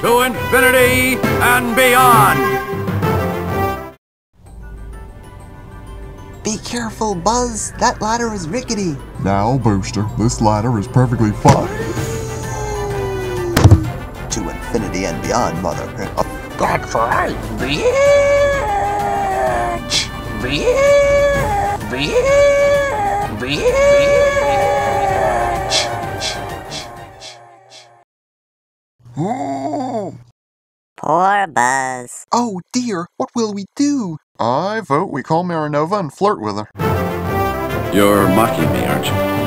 to infinity and beyond! Be careful, Buzz. That ladder is rickety. Now, Booster, this ladder is perfectly fine. To infinity and beyond, Mother. That's right, bitch! Poor Buzz. Oh dear, what will we do? I vote we call Marinova and flirt with her. You're mocking me, aren't you?